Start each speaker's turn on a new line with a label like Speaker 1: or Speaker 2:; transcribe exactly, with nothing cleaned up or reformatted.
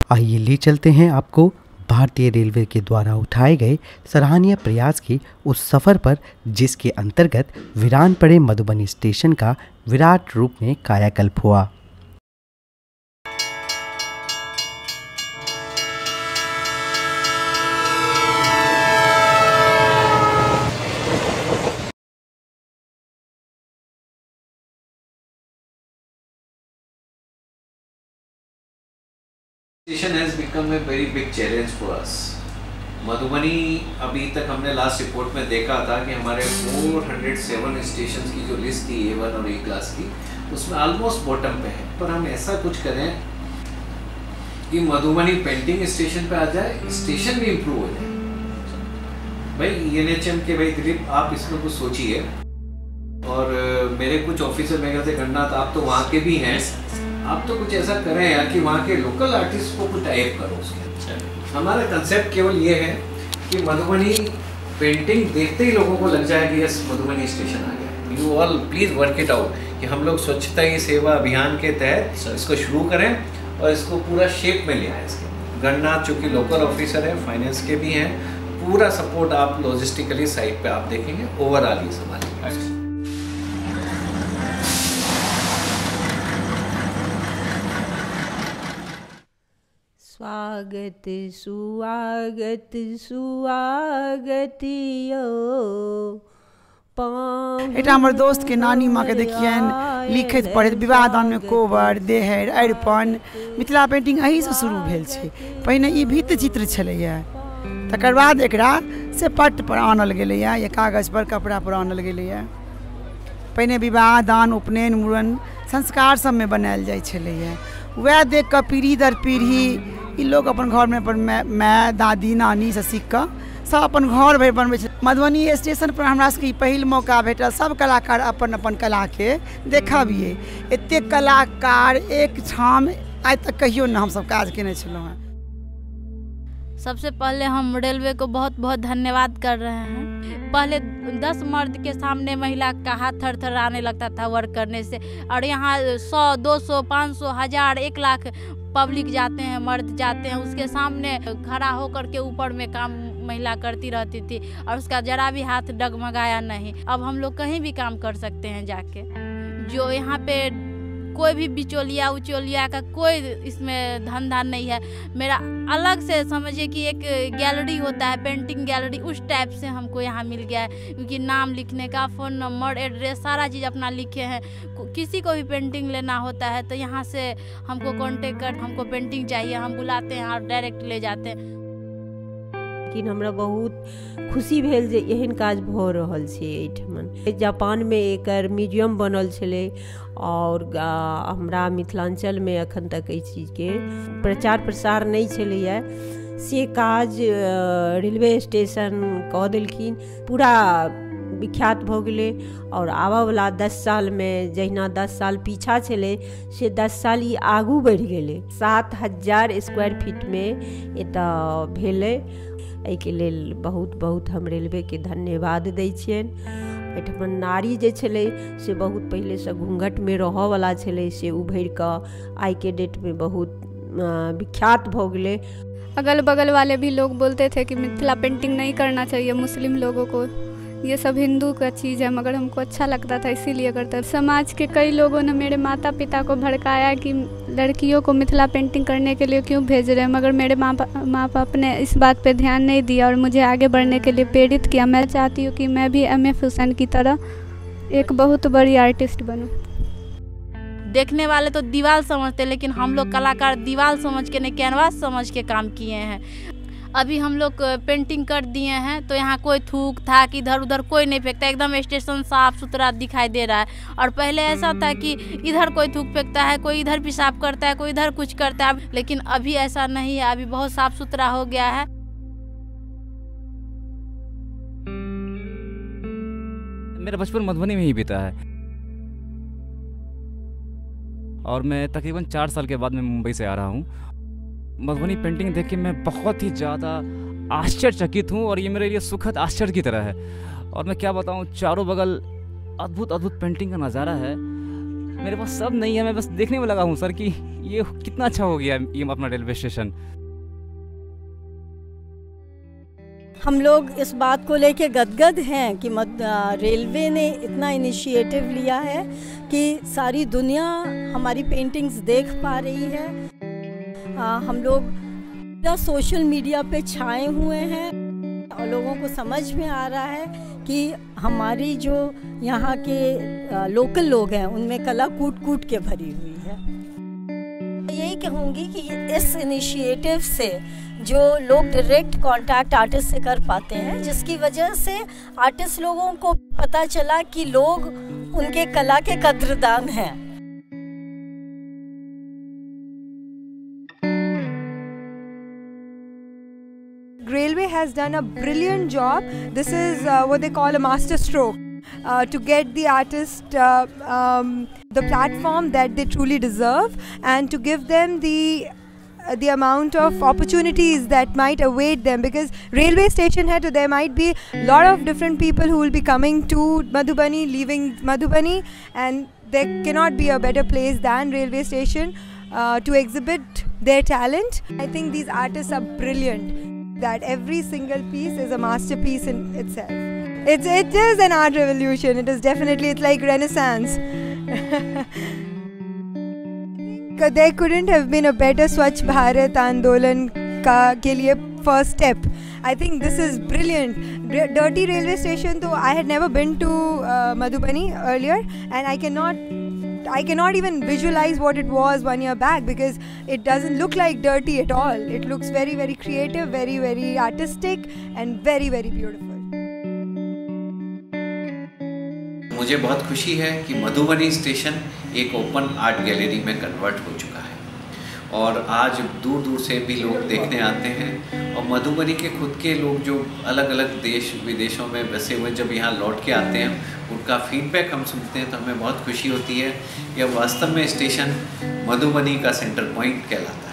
Speaker 1: आइए ले चलते हैं आपको भारतीय रेलवे के द्वारा उठाए गए सराहनीय प्रयास के उस सफ़र पर, जिसके अंतर्गत वीरान पड़े मधुबनी स्टेशन का विराट रूप में कायाकल्प हुआ।
Speaker 2: Station has become a very big challenge for us. Madhubani अभी तक हमने लास्ट रिपोर्ट में देखा था कि हमारे चार सौ सात स्टेशन की जो लिस्ट थी ए वन और ए क्लास की, उसमें ऑलमोस्ट बॉटम पे है। पर हम ऐसा कुछ करें कि मधुबनी पेंटिंग स्टेशन पे आ जाए, स्टेशन भी इम्प्रूव हो जाए। भाई एन एच एम के भाई दिलीप, आप इसमें कुछ सोचिए। और मेरे कुछ ऑफिसर मेरे से करना था, आप तो वहाँ के भी हैं, आप तो कुछ ऐसा करें यार कि वहाँ के लोकल आर्टिस्ट को कुछ टाइप करो उसके। हमारा कंसेप्ट केवल ये है कि मधुबनी पेंटिंग देखते ही लोगों को लग जाए कि यस मधुबनी स्टेशन आ गया। You all please work it out कि हम लोग स्वच्छता ही सेवा अभियान के तहत इसको शुरू करें और इसको पूरा शेप में ले आए। इसके गणनाथ चूँकि लोकल ऑफिसर है, फाइनेंस के भी हैं, पूरा सपोर्ट आप लॉजिस्टिकली साइट पे आप देखेंगे, ओवरऑल ही संभालेंगे।
Speaker 3: स्वागत सुआगत सुआगत यो
Speaker 4: एटा हमर दोस्त के नानी माँ के देखियन लिखैत पढ़ैत विवाह दान में कोबर देहर अरिपन मिथिला पेंटिंग एही से शुरू भेल छै। पहिने ई भित्त चित्र छलैया, तकर बाद एकरा से पट पर आनल गेलैया या कागज पर कपड़ा पर आनल गेलैया। पहिने विवाह दान उपनयन मूड़न संस्कार सब में बनायल जाइ छलैया। वह देख कऽ पीढ़ी दर पीढ़ी ई लोग अपन घर में अपन माय दादी नानी से सीख कऽ सब अपन घर भरि बनबै छै। मधुबनी स्टेशन पर हमरा सबके पहिल मौका भेटल सब कलाकार अपन अपन कला के देखाबिए। एते कलाकार एक ठाम आइ तक कहियो न हम सब काज केने छलहुँ हैं।
Speaker 5: सबसे पहले हम रेलवे को बहुत बहुत धन्यवाद कर रहे हैं। पहले दस मर्द के सामने महिला का हाथ थर थर आने लगता था वर्क करने से, और यहाँ सौ दो सौ पाँच सौ हजार एक लाख पब्लिक जाते हैं, मर्द जाते हैं, उसके सामने खड़ा होकर के ऊपर में काम महिला करती रहती थी और उसका जरा भी हाथ डगमगाया नहीं। अब हम लोग कहीं भी काम कर सकते हैं जाके। जो यहाँ पे कोई भी बिचौलिया उचौलिया का कोई इसमें धंधा नहीं है। मेरा अलग से समझिए कि एक गैलरी होता है, पेंटिंग गैलरी, उस टाइप से हमको यहाँ मिल गया है। क्योंकि नाम लिखने का, फ़ोन नंबर, एड्रेस, सारा चीज़ अपना लिखे हैं। किसी को भी पेंटिंग लेना होता है तो यहाँ से हमको कांटेक्ट कर, हमको पेंटिंग चाहिए, हम बुलाते हैं और डायरेक्ट ले जाते हैं।
Speaker 3: लेकिन हमरा बहुत खुशी भेल जे एहन काज भऽ रहल छै एहिठमन। जापान में एकर म्यूजियम बनल छलै और हमरा मिथिलांचल में अखन तक एहि चीज के प्रचार प्रसार नहीं छलैया। से काज रेलवे स्टेशन कऽ देलखिन, पूरा विख्यात भऽ गेलै। और आबऽ वाला दस साल में जहिना दस साल पीछा छलै से दस साल ई आगू बढ़ि गेलै। सात हजार स्क्वायर फीट में एतऽ भेलै। एहिके लेल बहुत बहुत हम रेलवे के धन्यवाद दै छियनि। एहिठमन नारी जे छलै से बहुत पहले से घूंघट में रहऽ वाला छलै, से उभरि कऽ आइ के डेट में बहुत विख्यात भऽ गेलै।
Speaker 6: अगल बगल वाले भी लोग बोलते थे कि मिथिला पेंटिंग नहीं करना चाहिए मुस्लिम लोगों को, ये सब हिंदू का चीज़ है, मगर हमको अच्छा लगता था इसीलिए करता। समाज के कई लोगों ने मेरे माता पिता को भड़काया कि लड़कियों को मिथिला पेंटिंग करने के लिए क्यों भेज रहे हैं, मगर मेरे माँ माँ बाप ने इस बात पे ध्यान नहीं दिया और मुझे आगे बढ़ने के लिए प्रेरित किया। मैं चाहती हूँ कि मैं भी एम एफ हुसैन की तरह एक बहुत बड़ी आर्टिस्ट बनूँ।
Speaker 5: देखने वाले तो दीवार समझते, लेकिन हम लोग कलाकार दीवार समझ के नहीं, कैनवास समझ के काम किए हैं। अभी हम लोग पेंटिंग कर दिए हैं तो यहाँ कोई थूक थाक इधर उधर कोई नहीं फेंकता, एकदम स्टेशन साफ सुथरा दिखाई दे रहा है। और पहले ऐसा था कि इधर कोई थूक फेंकता है, कोई इधर पेशाब करता है, कोई इधर कुछ करता है, लेकिन अभी ऐसा नहीं है। अभी बहुत साफ सुथरा हो गया है।
Speaker 7: मेरा बचपन मधुबनी में ही बीता है और मैं तकरीबन चार साल के बाद मैं मुंबई से आ रहा हूँ। मधुबनी पेंटिंग देख के मैं बहुत ही ज़्यादा आश्चर्यचकित हूँ और ये मेरे लिए सुखद आश्चर्य की तरह है। और मैं क्या बताऊँ, चारों बगल अद्भुत अद्भुत पेंटिंग का नज़ारा है मेरे पास सब नहीं है, मैं बस देखने में लगा हूँ सर कि ये कितना अच्छा हो गया ये अपना रेलवे स्टेशन।
Speaker 8: हम लोग इस बात को लेके गदगद हैं कि मद रेलवे ने इतना इनिशिएटिव लिया है कि सारी दुनिया हमारी पेंटिंग्स देख पा रही है। आ, हम लोग सोशल मीडिया पे छाए हुए हैं और लोगों को समझ में आ रहा है कि हमारी जो यहाँ के आ, लोकल लोग हैं उनमें कला कूट कूट के भरी हुई है। यही कहूँगी कि इस इनिशिएटिव से जो लोग डायरेक्ट कांटेक्ट आर्टिस्ट से कर पाते हैं, जिसकी वजह से आर्टिस्ट लोगों को पता चला कि लोग उनके कला के कद्रदान हैं।
Speaker 9: Railway has done a brilliant job. This is uh, what they call a master stroke uh, to get the artist uh, um, the platform that they truly deserve, and to give them the uh, the amount of opportunities that might await them, because railway station hai to there might be a lot of different people who will be coming to Madhubani, leaving Madhubani, and there cannot be a better place than railway station uh, to exhibit their talent. I think these artists are brilliant, that every single piece is a masterpiece in itself. It's, it is an art revolution. It is definitely, it's like Renaissance. There couldn't have been a better Swachh Bharat Andolan ka ke liye first step. I think this is brilliant. Dirty railway station, though I had never been to uh, Madhubani earlier, and I cannot I cannot even visualize what it was one year back, because it doesn't look like dirty at all. It looks very, very creative, very, very artistic, and very, very beautiful.
Speaker 2: मुझे बहुत खुशी है कि Madhubani station एक open art gallery में convert हो चुका है और आज दूर दूर से भी लोग देखने आते हैं। और मधुबनी के खुद के लोग जो अलग अलग देश विदेशों में बसे हुए जब यहाँ लौट के आते हैं, उनका फीडबैक हम सुनते हैं तो हमें बहुत खुशी होती है कि अब वास्तव में स्टेशन मधुबनी का सेंटर पॉइंट कहलाता है।